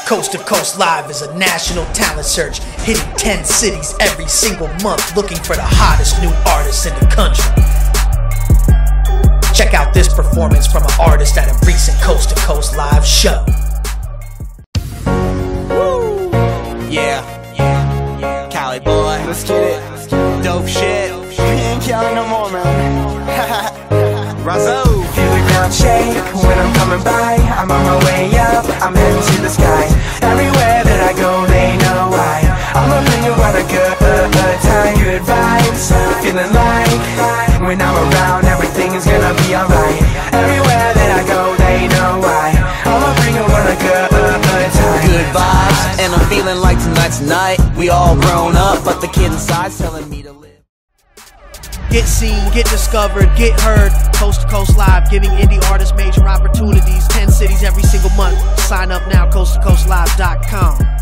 Coast to Coast Live is a national talent search, hitting 10 cities every single month, looking for the hottest new artists in the country. Check out this performance from an artist at a recent Coast to Coast Live show. Woo! Yeah. Cali Boi. Let's get it. Dope shit. We ain't Cali no more, man. Razzo. Feel the ground shake when I'm coming by. I'm on my way up, I'm heading to the sky. Everywhere that I go, they know why. I'ma bring about a good time. Good vibes, feeling like when I'm around, everything is gonna be alright. Everywhere that I go, they know why. I'ma bring about a good time. Good vibes, and I'm feeling like tonight's the night. We all grown up, but the kid inside's telling me to live. Get seen, get discovered, get heard. Coast to Coast Live, giving indie artists major opportunities. 10 cities every single month. Sign up now, coasttocoastlive.com.